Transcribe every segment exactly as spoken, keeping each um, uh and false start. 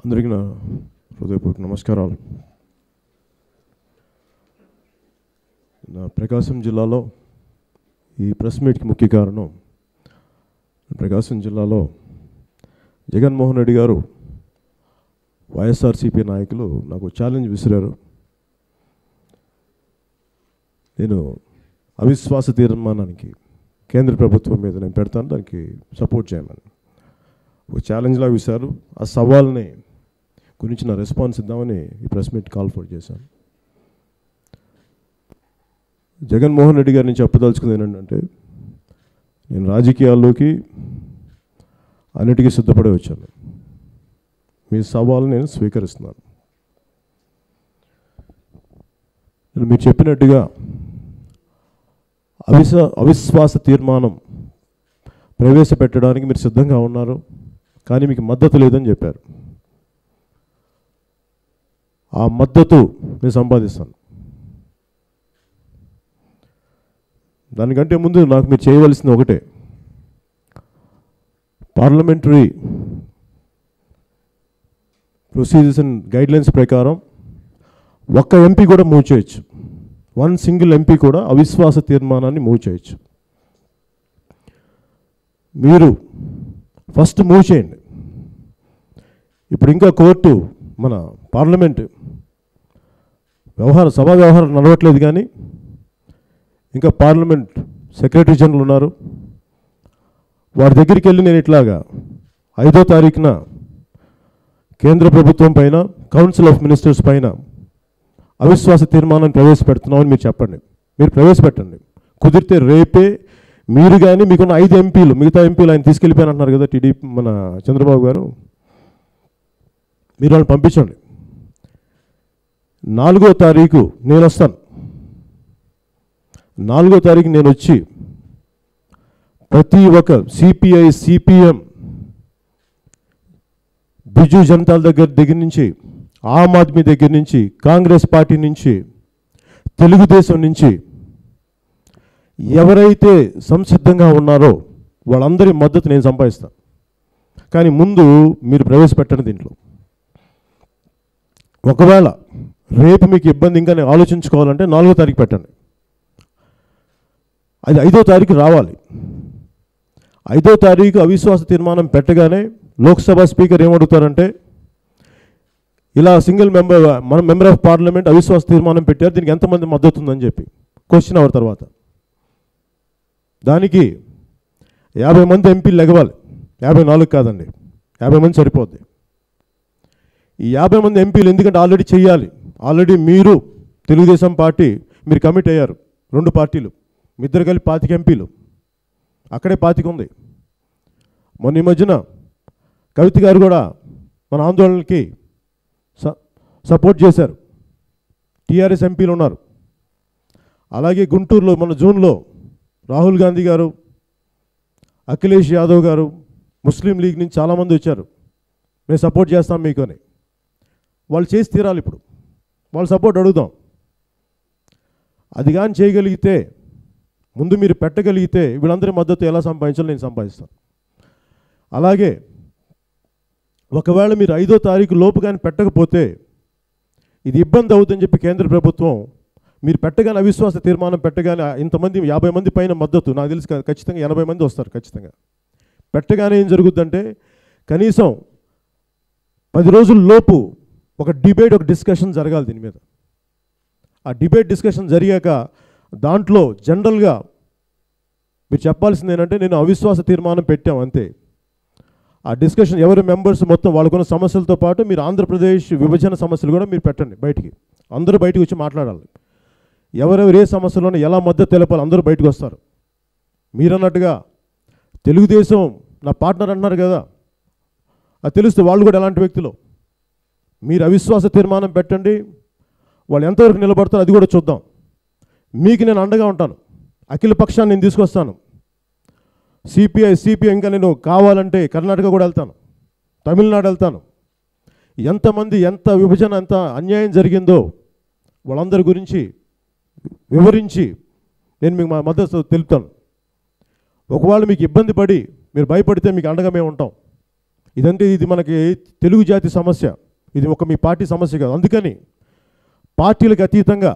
అందరికీ నా హృదయపూర్వక నమస్కారాలు. నా ప్రకాశం జిల్లాలో ఈ ప్రెస్ మీట్కి ముఖ్య కారణం, ప్రకాశం జిల్లాలో జగన్మోహన్ రెడ్డి గారు వైఎస్ఆర్సీపీ నాయకులు నాకు ఛాలెంజ్ విసిరారు. నేను అవిశ్వాస తీర్మానానికి కేంద్ర ప్రభుత్వం మీద నేను పెడతాను, దానికి సపోర్ట్ చేయమని ఒక ఛాలెంజ్లా విసిరారు. ఆ సవాల్ని గురించి నా రెస్పాన్స్ ఇద్దామని ఈ ప్రెస్ మీట్ కాల్ ఫర్ చేశాను. జగన్మోహన్ రెడ్డి గారిని చెప్పదలుచుకుంది ఏంటంటే, నేను రాజకీయాల్లోకి అన్నిటికీ సిద్ధపడి వచ్చాను. మీ సవాలు నేను స్వీకరిస్తున్నాను. నేను మీరు చెప్పినట్టుగా అవిశ్వ అవిశ్వాస తీర్మానం ప్రవేశపెట్టడానికి మీరు సిద్ధంగా ఉన్నారు, కానీ మీకు మద్దతు లేదని చెప్పారు. ఆ మద్దతు నేను సంపాదిస్తాను. దానికంటే ముందు నాకు మీరు చేయవలసింది ఒకటే, పార్లమెంటరీ ప్రొసీజర్స్ అండ్ గైడ్లైన్స్ ప్రకారం ఒక్క ఎంపీ కూడా మూవ్ చేయొచ్చు. వన్ సింగిల్ ఎంపీ కూడా అవిశ్వాస తీర్మానాన్ని మూవ్ చేయొచ్చు. మీరు ఫస్ట్ మూవ్ చేయండి. ఇప్పుడు ఇంకా కోర్టు, మన పార్లమెంట్ వ్యవహార సభా వ్యవహారం నడవట్లేదు, కానీ ఇంకా పార్లమెంట్ సెక్రటరీ జనరల్ ఉన్నారు. వారి దగ్గరికి వెళ్ళి నేను ఇట్లాగా ఐదో తారీఖున కేంద్ర ప్రభుత్వం పైన, కౌన్సిల్ ఆఫ్ మినిస్టర్స్ పైన అవిశ్వాస తీర్మానాన్ని ప్రవేశపెడుతున్నామని మీరు చెప్పండి. మీరు ప్రవేశపెట్టండి. కుదిరితే రేపే మీరు కానీ మీకున్న ఐదు ఎంపీలు, మిగతా ఎంపీలు ఆయన తీసుకెళ్ళిపోయానంటున్నారు కదా టీడీపీ, మన చంద్రబాబు గారు, మీరు వాళ్ళని పంపించండి. నాలుగో తారీఖు నేను వస్తాను. నాలుగో తారీఖు నేను వచ్చి ప్రతి ఒక్క సిపిఐ, సిపిఎం, బిజు జనతాల దగ్గర దగ్గర నుంచి, ఆమ్ ఆద్మీ దగ్గర నుంచి, కాంగ్రెస్ పార్టీ నుంచి, తెలుగుదేశం నుంచి ఎవరైతే సంసిద్ధంగా ఉన్నారో వాళ్ళందరి మద్దతు నేను సంపాదిస్తాను. కానీ ముందు మీరు ప్రవేశపెట్టండి దీంట్లో. ఒకవేళ రేపు మీకు ఇబ్బంది ఇంకా నేను ఆలోచించుకోవాలంటే నాలుగో తారీఖు పెట్టండి. అది ఐదో తారీఖు రావాలి. ఐదో తారీఖు అవిశ్వాస తీర్మానం పెట్టగానే లోక్సభ స్పీకర్ ఏమడుగుతారంటే, ఇలా సింగిల్ మెంబర్, మన మెంబర్ ఆఫ్ పార్లమెంట్ అవిశ్వాస తీర్మానం పెట్టారు, దీనికి ఎంతమంది మద్దతు ఉందని చెప్పి క్వశ్చన్ అవర్ తర్వాత దానికి యాభై మంది ఎంపీలు లెగవాలి. యాభై నాలుగు కాదండి, యాభై మంది సరిపోద్ది. ఈ యాభై మంది ఎంపీలు ఎందుకంటే ఆల్రెడీ చేయాలి. ఆల్రెడీ మీరు తెలుగుదేశం పార్టీ మీరు కమిట్ అయ్యారు, రెండు పార్టీలు, మీ ఇద్దరు కలిపి పాతిక ఎంపీలు, అక్కడే పాతిక ఉంది. మొన్న ఈ మధ్యన కవిత గారు కూడా మన ఆందోళనకి సపోర్ట్ చేశారు. టీఆర్ఎస్ ఎంపీలు ఉన్నారు. అలాగే గుంటూరులో మన జూన్లో రాహుల్ గాంధీ గారు, అఖిలేష్ యాదవ్ గారు, ముస్లిం లీగ్ నుంచి చాలామంది వచ్చారు, మేము సపోర్ట్ చేస్తాం మీకు అని. వాళ్ళు చేసి తీరాలి. ఇప్పుడు వాళ్ళ సపోర్ట్ అడుగుదాం. అది కానీ చేయగలిగితే, ముందు మీరు పెట్టగలిగితే వీళ్ళందరి మద్దతు ఎలా సంపాదించాలో నేను సంపాదిస్తాను. అలాగే ఒకవేళ మీరు ఐదో తారీఖు లోపు కానీ పెట్టకపోతే ఇది ఇబ్బంది అవుతుందని చెప్పి కేంద్ర ప్రభుత్వం, మీరు పెట్టగానే అవిశ్వాస తీర్మానం పెట్టగానే ఇంతమంది యాభై మంది పైన మద్దతు, నాకు తెలిసి ఖచ్చితంగా ఎనభై మంది వస్తారు ఖచ్చితంగా. పెట్టగానే ఏం జరుగుద్దంటే, కనీసం పది రోజుల లోపు ఒక డిబేట్, ఒక డిస్కషన్ జరగాలి దీని మీద. ఆ డిబేట్ డిస్కషన్ జరిగాక దాంట్లో జనరల్గా మీరు చెప్పాల్సింది ఏంటంటే, నేను అవిశ్వాస తీర్మానం పెట్టాం అంతే. ఆ డిస్కషన్ ఎవరి మెంబర్స్ మొత్తం వాళ్ళకున్న సమస్యలతో పాటు మీరు ఆంధ్రప్రదేశ్ విభజన సమస్యలు కూడా మీరు పెట్టండి బయటికి. అందరూ బయటకు వచ్చి మాట్లాడాలి. ఎవరెవరు ఏ సమస్యలోనే ఎలా మద్దతు తెలపాలి, అందరూ బయటకు వస్తారు. మీరన్నట్టుగా తెలుగుదేశం నా పార్ట్నర్ అంటున్నారు కదా, అది తెలుస్తుంది వాళ్ళు కూడా ఎలాంటి వ్యక్తులు. మీరు అవిశ్వాస తీర్మానం పెట్టండి, వాళ్ళు ఎంతవరకు నిలబడతారో అది కూడా చూద్దాం. మీకు నేను అండగా ఉంటాను. అఖిల పక్షాన్ని నేను తీసుకొస్తాను. సిపిఐ, సిపిఐ ఇంకా నేను కావాలంటే కర్ణాటక కూడా వెళ్తాను, తమిళనాడు వెళ్తాను. ఎంతమంది ఎంత విభజన, ఎంత అన్యాయం జరిగిందో వాళ్ళందరి గురించి వివరించి నేను మీకు మా మద్దతు తెలుపుతాను. ఒకవేళ మీకు ఇబ్బంది పడి మీరు భయపడితే మీకు అండగా మేము ఉంటాం. ఇదంటే ఇది మనకి తెలుగు జాతి సమస్య, ఇది ఒక మీ పార్టీ సమస్య కాదు. అందుకని పార్టీలకు అతీతంగా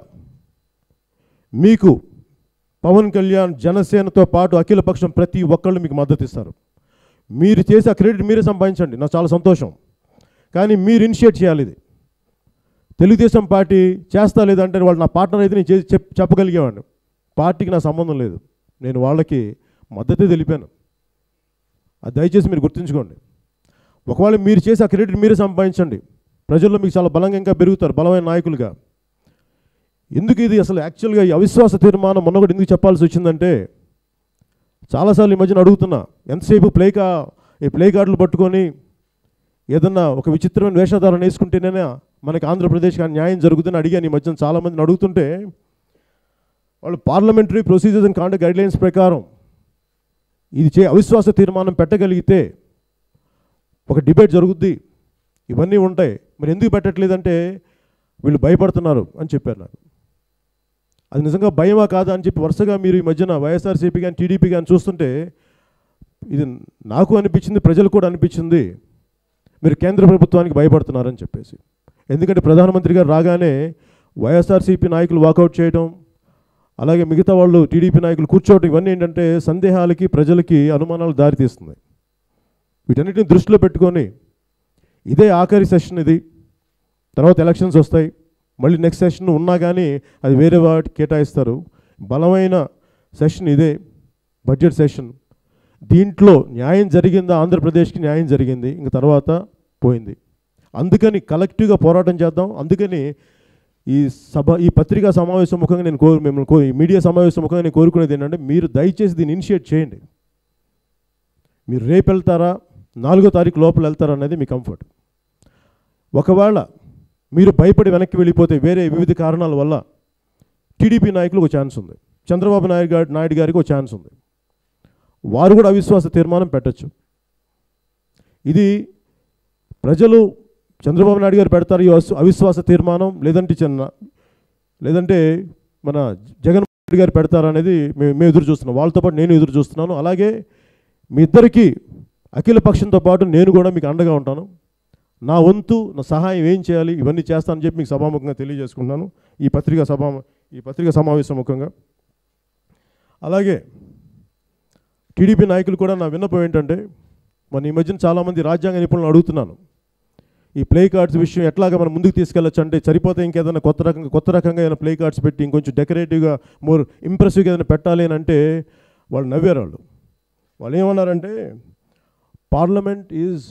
మీకు పవన్ కళ్యాణ్ జనసేనతో పాటు అఖిలపక్షం ప్రతి ఒక్కళ్ళు మీకు మద్దతు ఇస్తారు. మీరు చేసే ఆ క్రెడిట్ మీరే సంపాదించండి, నాకు చాలా సంతోషం. కానీ మీరు ఇనిషియేట్ చేయాలి. ఇది తెలుగుదేశం పార్టీ చేస్తా లేదంటే వాళ్ళు నా పార్ట్నర్ అయితే నేను చేసి చెప్ చెప్పగలిగేవాడిని. పార్టీకి నా సంబంధం లేదు, నేను వాళ్ళకి మద్దతే తెలిపాను. అది దయచేసి మీరు గుర్తుంచుకోండి. ఒకవేళ మీరు చేసి ఆ క్రెడిట్ మీరే సంపాదించండి, ప్రజల్లో మీకు చాలా బలంగా ఇంకా పెరుగుతారు, బలమైన నాయకులుగా. ఎందుకు ఇది అసలు యాక్చువల్గా ఈ అవిశ్వాస తీర్మానం మొన్న కూడా ఎందుకు చెప్పాల్సి వచ్చిందంటే, చాలాసార్లు ఈ మధ్యన అడుగుతున్నా, ఎంతసేపు ప్లే కా ఈ ప్లే కార్డులు పట్టుకొని ఏదన్నా ఒక విచిత్రమైన వేషధారణ వేసుకుంటేనే మనకి ఆంధ్రప్రదేశ్కి న్యాయం జరుగుతుందని అడిగాను ఈ మధ్యన చాలామందిని. అడుగుతుంటే వాళ్ళు parliamentary procedures and conduct guidelines ప్రకారం ఇది చే అవిశ్వాస తీర్మానం పెట్టగలిగితే ఒక డిబేట్ జరుగుద్ది, ఇవన్నీ ఉంటాయి, మరి ఎందుకు పెట్టట్లేదంటే వీళ్ళు భయపడుతున్నారు అని చెప్పారు నాకు. అది నిజంగా భయమా కాదా అని చెప్పి వరుసగా మీరు ఈ మధ్యన వైఎస్ఆర్సీపీ కానీ టీడీపీ కానీ చూస్తుంటే ఇది నాకు అనిపించింది, ప్రజలు కూడా అనిపించింది, మీరు కేంద్ర ప్రభుత్వానికి భయపడుతున్నారని చెప్పేసి. ఎందుకంటే ప్రధానమంత్రి గారు రాగానే వైఎస్ఆర్సీపీ నాయకులు వాకౌట్ చేయడం, అలాగే మిగతా వాళ్ళు టీడీపీ నాయకులు కూర్చోవడం, ఇవన్నీ ఏంటంటే సందేహాలకి ప్రజలకి అనుమానాలు దారితీస్తుంది. వీటన్నిటిని దృష్టిలో పెట్టుకొని ఇదే ఆఖరి సెషన్, ఇది తర్వాత ఎలక్షన్స్ వస్తాయి, మళ్ళీ నెక్స్ట్ సెషన్ ఉన్నా కానీ అది వేరే వాటికి కేటాయిస్తారు. బలమైన సెషన్ ఇదే బడ్జెట్ సెషన్. దీంట్లో న్యాయం జరిగిందా? ఆంధ్రప్రదేశ్కి న్యాయం జరిగింది, ఇంక తర్వాత పోయింది. అందుకని కలెక్టివ్గా పోరాటం చేద్దాం. అందుకని ఈ సభ ఈ పత్రికా సమావేశం ముఖంగా నేను కోరు మిమ్మల్ని కో మీడియా సమావేశం ముఖంగా నేను కోరుకునేది ఏంటంటే, మీరు దయచేసి దీన్ని ఇనిషియేట్ చేయండి. మీరు రేపు వెళ్తారా, నాలుగో తారీఖు లోపల వెళ్తారా అనేది మీ కంఫర్ట్. ఒకవేళ మీరు భయపడి వెనక్కి వెళ్ళిపోతే వేరే వివిధ కారణాల వల్ల టీడీపీ నాయకులకు ఒక ఛాన్స్ ఉంది, చంద్రబాబు నాయుడు గారి నాయుడు గారికి ఒక ఛాన్స్ ఉంది, వారు కూడా అవిశ్వాస తీర్మానం పెట్టచ్చు. ఇది ప్రజలు చంద్రబాబు నాయుడు గారు పెడతారు ఈ అవిశ్వాస తీర్మానం, లేదంటే చిన్న లేదంటే మన జగన్ రెడ్డి గారు పెడతారు అనేది మేము మేము ఎదురు చూస్తున్నాం. వాళ్ళతో పాటు నేను ఎదురు చూస్తున్నాను. అలాగే మీ ఇద్దరికీ అఖిల పక్షంతో పాటు నేను కూడా మీకు అండగా ఉంటాను. నా వంతు నా సహాయం ఏం చేయాలి ఇవన్నీ చేస్తానని చెప్పి మీకు సభాముఖంగా తెలియజేసుకుంటున్నాను ఈ పత్రికా సభా ఈ పత్రికా సమావేశం ముఖంగా. అలాగే టీడీపీ నాయకులు కూడా నా విన్నపం ఏంటంటే, మన ఈ మధ్యన చాలామంది రాజ్యాంగ నిపుణులను అడుగుతున్నాను, ఈ ప్లే కార్డ్స్ విషయం ఎట్లాగా మనం ముందుకు తీసుకెళ్ళచ్చు అంటే, సరిపోతే ఇంకేదైనా కొత్త రకంగా కొత్త రకంగా ఏదైనా ప్లే కార్డ్స్ పెట్టి ఇంకొంచెం డెకరేటివ్గా మోర్ ఇంప్రెసివ్గా ఏదైనా పెట్టాలి అని అంటే వాళ్ళు నవ్వారు. వాళ్ళు వాళ్ళు ఏమన్నారంటే, parliament is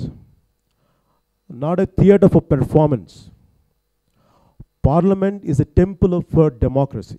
not a theatre for performance, parliament is a temple for democracy.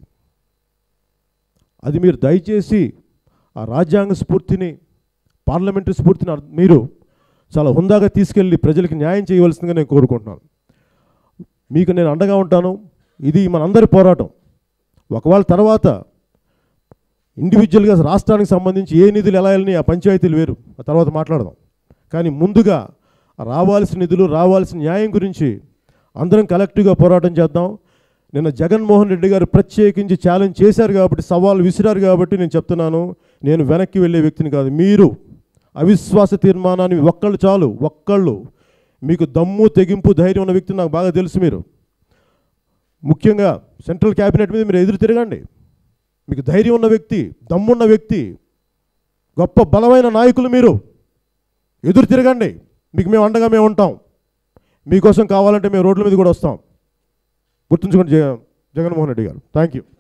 అది మీరు దయచేసి ఆ రాజ్యాంగ స్ఫూర్తిని, పార్లమెంటరీ స్ఫూర్తిని మీరు చాలా హుందాగా తీసుకెళ్ళి ప్రజలకు న్యాయం చేయవలసిందిగా నేను కోరుకుంటున్నాను. మీకు నేను అండగా ఉంటాను. ఇది మనందరి పోరాటం. ఒకవేళ తర్వాత ఇండివిజువల్గా రాష్ట్రానికి సంబంధించి ఏ నిధులు ఎలా వెళ్ళినాయి ఆ పంచాయతీలు వేరు, ఆ తర్వాత మాట్లాడదాం. కానీ ముందుగా రావాల్సిన నిధులు, రావాల్సిన న్యాయం గురించి అందరం కలెక్టివ్గా పోరాటం చేద్దాం. నిన్న జగన్మోహన్ రెడ్డి గారు ప్రత్యేకించి ఛాలెంజ్ చేశారు కాబట్టి, సవాల్ విసిరారు కాబట్టి నేను చెప్తున్నాను, నేను వెనక్కి వెళ్ళే వ్యక్తిని కాదు. మీరు అవిశ్వాస తీర్మానాన్ని ఒక్కళ్ళు చాలు, ఒక్కళ్ళు మీకు దమ్ము తెగింపు ధైర్యం ఉన్న వ్యక్తిని నాకు బాగా తెలుసు. మీరు ముఖ్యంగా సెంట్రల్ క్యాబినెట్ మీద మీరు ఎదురు తిరగండి. మీకు ధైర్యం ఉన్న వ్యక్తి, దమ్మున్న వ్యక్తి, గొప్ప బలమైన నాయకులు, మీరు ఎదురు తిరగండి. మీకు మేము అండగా మేము ఉంటాం. మీకోసం కావాలంటే మేము రోడ్ల మీద కూడా వస్తాం. గుర్తుంచుకోండి జగన్మోహన్ రెడ్డి గారు. Thank you.